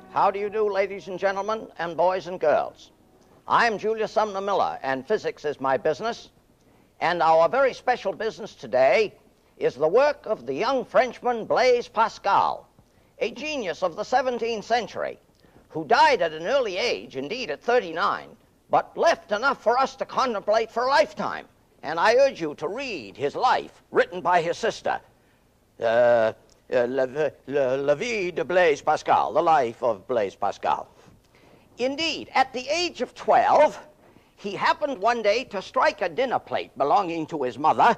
How do you do, ladies and gentlemen, and boys and girls? I'm Julius Sumner Miller, and physics is my business. And our very special business today is the work of the young Frenchman Blaise Pascal, a genius of the 17th century, who died at an early age, indeed at 39, but left enough for us to contemplate for a lifetime. And I urge you to read his life, written by his sister, La vie de Blaise Pascal, the life of Blaise Pascal. Indeed, at the age of 12, he happened one day to strike a dinner plate belonging to his mother,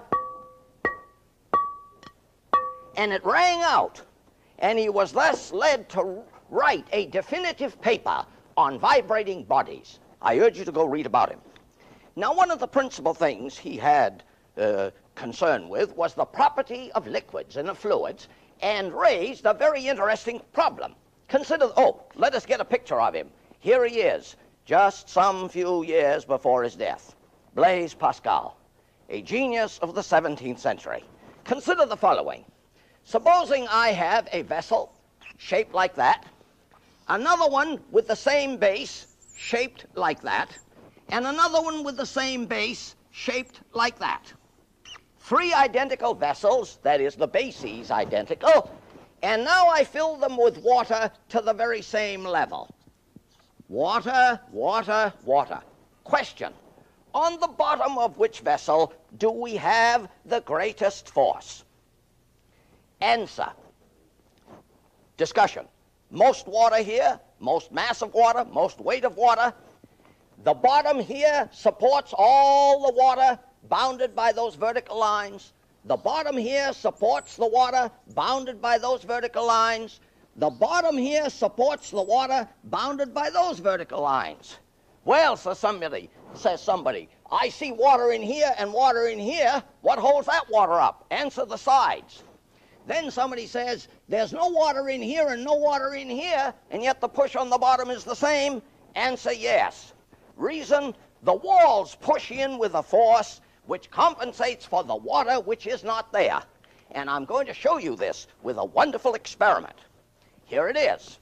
and it rang out, and he was thus led to write a definitive paper on vibrating bodies. I urge you to go read about him. Now, one of the principal things he had concern with was the property of liquids and of fluids, and raised a very interesting problem. Consider, let us get a picture of him. Here he is, just some few years before his death. Blaise Pascal, a genius of the 17th century. Consider the following. Supposing I have a vessel shaped like that, another one with the same base shaped like that, and another one with the same base shaped like that. Three identical vessels, that is, the bases identical, and now I fill them with water to the very same level. Water, water, water. Question: on the bottom of which vessel do we have the greatest force? Answer. Discussion. Most water here, most mass of water, most weight of water. The bottom here supports all the water bounded by those vertical lines. The bottom here supports the water bounded by those vertical lines. The bottom here supports the water bounded by those vertical lines. Well, says somebody, I see water in here and water in here. What holds that water up? Answer: the sides. Then somebody says, there's no water in here and no water in here, and yet the push on the bottom is the same. Answer: yes. Reason: the walls push in with a force which compensates for the water which is not there. And I'm going to show you this with a wonderful experiment. Here it is.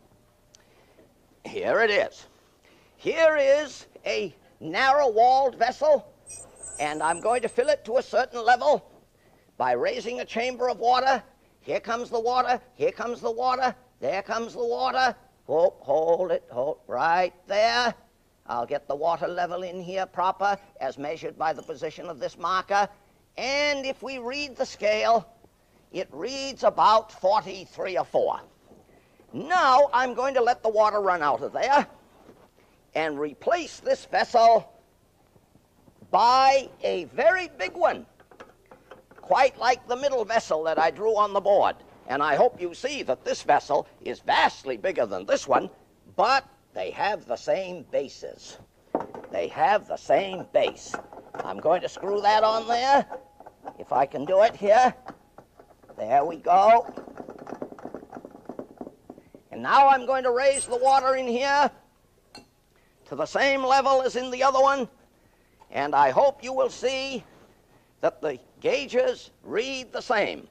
Here it is. Here is a narrow-walled vessel, and I'm going to fill it to a certain level by raising a chamber of water. Here comes the water, here comes the water, there comes the water. Hold it, right there. I'll get the water level in here proper as measured by the position of this marker. And if we read the scale, it reads about 43 or 4. Now I'm going to let the water run out of there and replace this vessel by a very big one, quite like the middle vessel that I drew on the board. And I hope you see that this vessel is vastly bigger than this one, but they have the same bases. They have the same base. I'm going to screw that on there, if I can do it here. There we go. And now I'm going to raise the water in here to the same level as in the other one, and I hope you will see that the gauges read the same.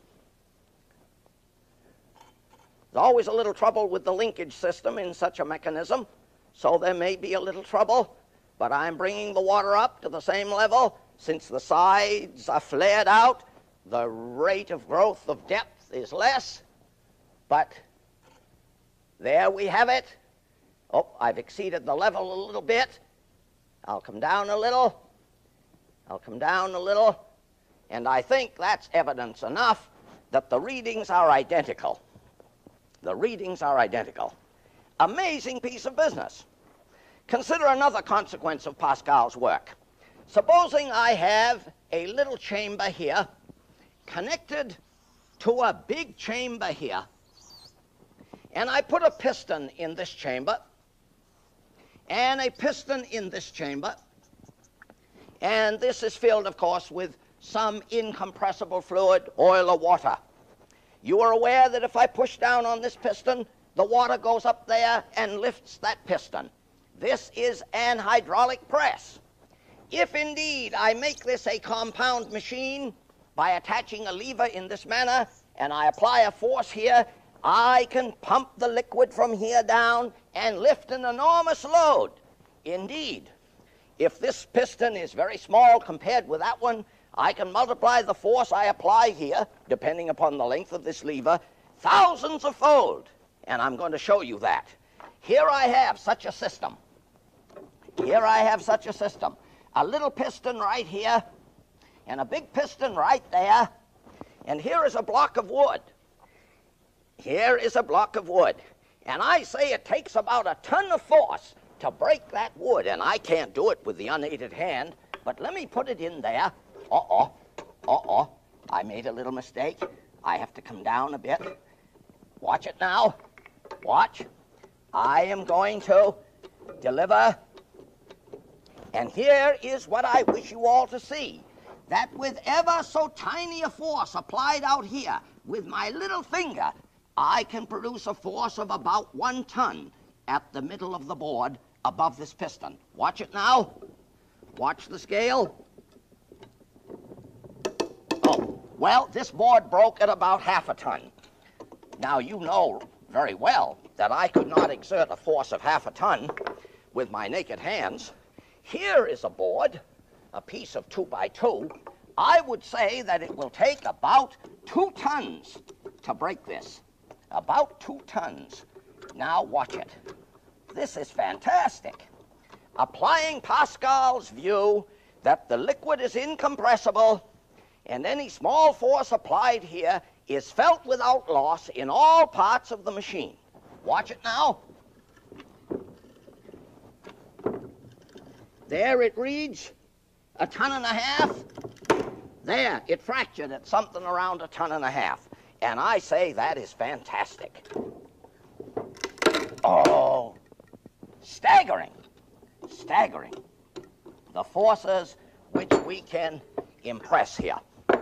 There's always a little trouble with the linkage system in such a mechanism, so there may be a little trouble, but I'm bringing the water up to the same level. Since the sides are flared out, the rate of growth of depth is less, but there we have it. I've exceeded the level a little bit. I'll come down a little. I'll come down a little. And I think that's evidence enough that the readings are identical. The readings are identical. Amazing piece of business. Consider another consequence of Pascal's work. Supposing I have a little chamber here connected to a big chamber here, and I put a piston in this chamber and a piston in this chamber, and this is filled, of course, with some incompressible fluid, oil or water. You are aware that if I push down on this piston, the water goes up there and lifts that piston. This is an hydraulic press. If indeed I make this a compound machine by attaching a lever in this manner, and I apply a force here, I can pump the liquid from here down and lift an enormous load. Indeed, if this piston is very small compared with that one, I can multiply the force I apply here, depending upon the length of this lever, thousands of fold. And I'm going to show you that. Here I have such a system. Here I have such a system. A little piston right here, and a big piston right there. And here is a block of wood. Here is a block of wood. And I say it takes about a ton of force to break that wood. And I can't do it with the unaided hand. But let me put it in there. I made a little mistake. I have to come down a bit. Watch it now. Watch. I am going to deliver. And here is what I wish you all to see. That with ever so tiny a force applied out here, with my little finger, I can produce a force of about 1 ton at the middle of the board above this piston. Watch it now. Watch the scale. Oh, well, this board broke at about 1/2 a ton. Now, you know very well that I could not exert a force of 1/2 a ton with my naked hands. Here is a board, a piece of 2 by 2. I would say that it will take about 2 tons to break this. About 2 tons. Now watch it. This is fantastic. Applying Pascal's view that the liquid is incompressible and any small force applied here is felt without loss in all parts of the machine. Watch it now. There it reads 1.5 tons. There, it fractured at something around 1.5 tons. And I say that is fantastic. Oh, staggering, staggering. The forces which we can impress here.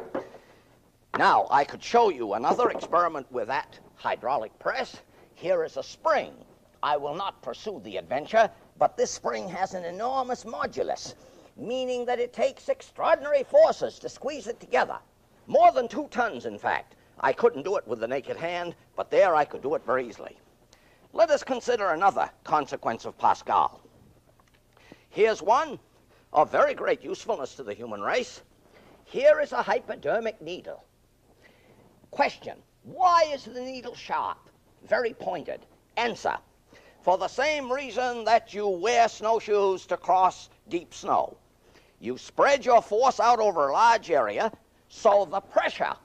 Now, I could show you another experiment with that hydraulic press. Here is a spring. I will not pursue the adventure, but this spring has an enormous modulus, meaning that it takes extraordinary forces to squeeze it together. More than 2 tons, in fact. I couldn't do it with the naked hand, but there I could do it very easily. Let us consider another consequence of Pascal. Here's one of very great usefulness to the human race. Here is a hypodermic needle. Question: why is the needle sharp, very pointed? Answer: for the same reason that you wear snowshoes to cross deep snow. You spread your force out over a large area, so the pressure,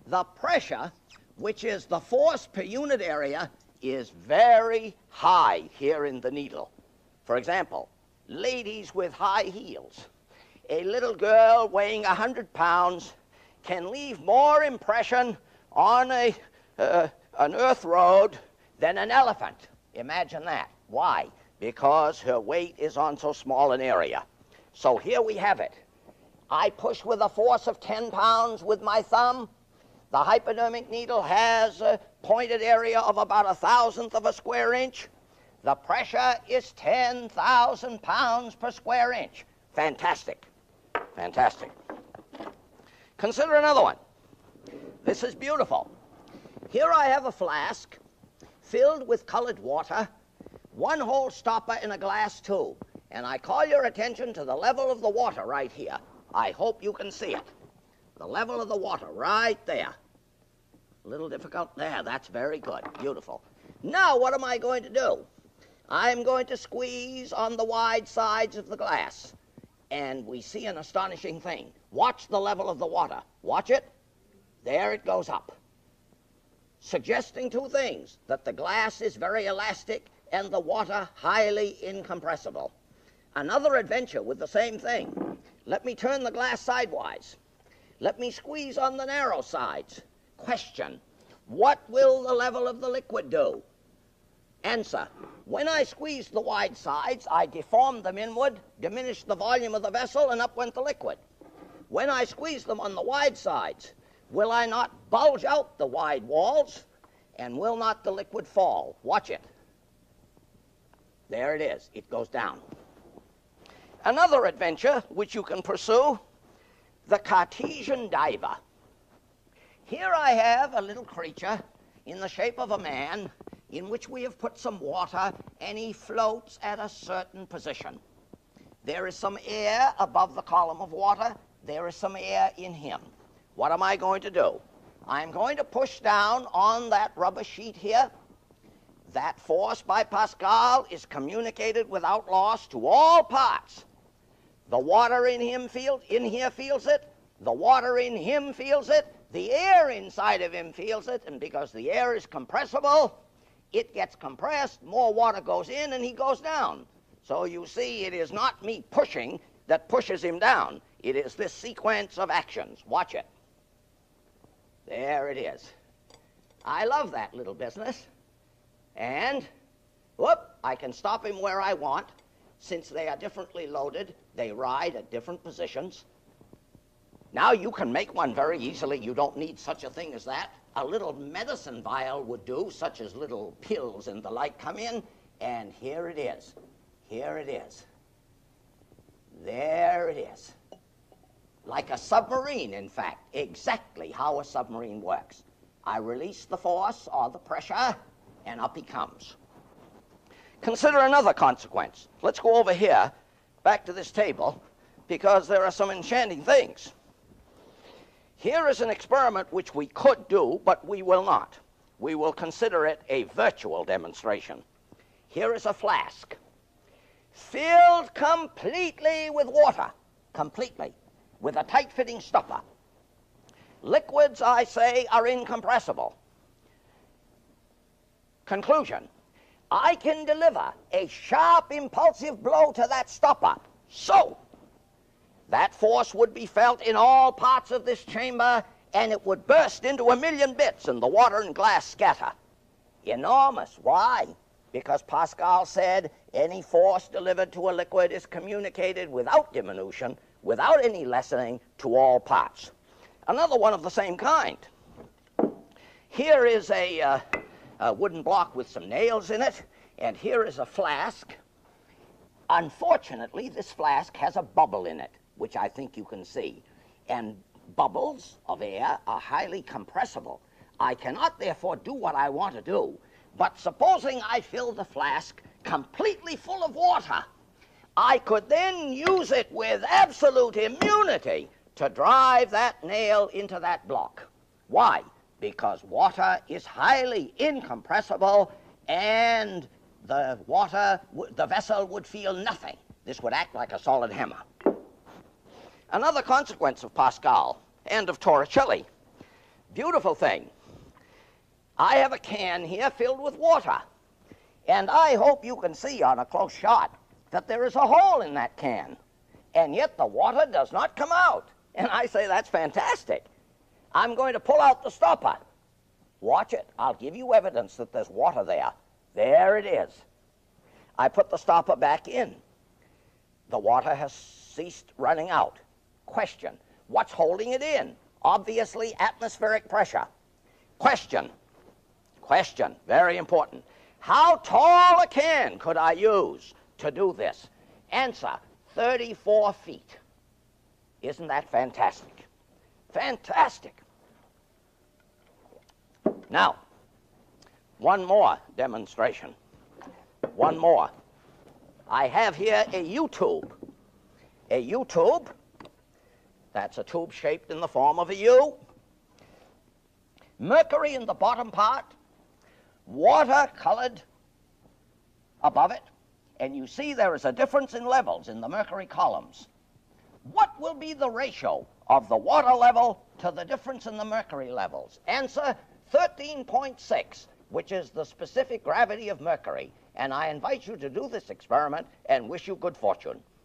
which is the force per unit area, is very high here in the needle. For example, ladies with high heels. A little girl weighing 100 pounds can leave more impression on an earth road than an elephant. Imagine that. Why? Because her weight is on so small an area. So here we have it. I push with a force of 10 pounds with my thumb. The hypodermic needle has a pointed area of about 1/1000th of a square inch. The pressure is 10,000 pounds per square inch. Fantastic. Fantastic. Consider another one. This is beautiful. Here I have a flask filled with colored water, 1-hole stopper in a glass tube. And I call your attention to the level of the water right here. I hope you can see it. The level of the water right there. A little difficult. There, that's very good. Beautiful. Now, what am I going to do? I'm going to squeeze on the wide sides of the glass. And we see an astonishing thing. Watch the level of the water. Watch it. There it goes up. Suggesting 2 things: that the glass is very elastic and the water highly incompressible. Another adventure with the same thing. Let me turn the glass sidewise. Let me squeeze on the narrow sides. Question: what will the level of the liquid do? Answer: when I squeezed the wide sides, I deformed them inward, diminished the volume of the vessel, and up went the liquid. When I squeeze them on the wide sides, will I not bulge out the wide walls, and will not the liquid fall? Watch it. There it is. It goes down. Another adventure which you can pursue, the Cartesian diver. Here I have a little creature in the shape of a man in which we have put some water, and he floats at a certain position. There is some air above the column of water. There is some air in him. What am I going to do? I'm going to push down on that rubber sheet here. That force by Pascal is communicated without loss to all parts. The water in here feels it. The water in him feels it. The air inside of him feels it. And because the air is compressible, it gets compressed, more water goes in, and he goes down. So you see, it is not me pushing that pushes him down. It is this sequence of actions. Watch it. There it is. I love that little business. And, whoop, I can stop him where I want. Since they are differently loaded, they ride at different positions. Now you can make one very easily. You don't need such a thing as that. A little medicine vial would do, such as little pills and the like come in, and here it is. Here it is. There it is. Like a submarine, in fact, exactly how a submarine works. I release the force or the pressure, and up he comes. Consider another consequence. Let's go over here, back to this table, because there are some enchanting things. Here is an experiment which we could do, but we will not. We will consider it a virtual demonstration. Here is a flask, filled completely with water, completely, with a tight-fitting stopper. Liquids, I say, are incompressible. Conclusion, I can deliver a sharp, impulsive blow to that stopper. So, that force would be felt in all parts of this chamber, and it would burst into 1,000,000 bits, and the water and glass scatter. Enormous. Why? Because Pascal said any force delivered to a liquid is communicated without diminution, without any lessening, to all parts. Another one of the same kind. Here is a wooden block with some nails in it, and here is a flask. Unfortunately, this flask has a bubble in it, which I think you can see. And bubbles of air are highly compressible. I cannot, therefore, do what I want to do. But supposing I fill the flask completely full of water, I could then use it with absolute immunity to drive that nail into that block. Why? Because water is highly incompressible, and the vessel would feel nothing. This would act like a solid hammer. Another consequence of Pascal and of Torricelli. Beautiful thing. I have a can here filled with water, and I hope you can see on a close shot that there is a hole in that can, and yet the water does not come out. And I say, that's fantastic. I'm going to pull out the stopper. Watch it. I'll give you evidence that there's water there. There it is. I put the stopper back in. The water has ceased running out. Question, what's holding it in? Obviously atmospheric pressure. Question, very important. How tall a can could I use to do this? Answer, 34 feet. Isn't that fantastic? Fantastic. Now, one more demonstration. One more. I have here a U-tube. A U-tube, that's a tube shaped in the form of a U. Mercury in the bottom part, water colored above it, and you see there is a difference in levels in the mercury columns. What will be the ratio of the water level to the difference in the mercury levels? Answer, 13.6, which is the specific gravity of mercury. And I invite you to do this experiment and wish you good fortune.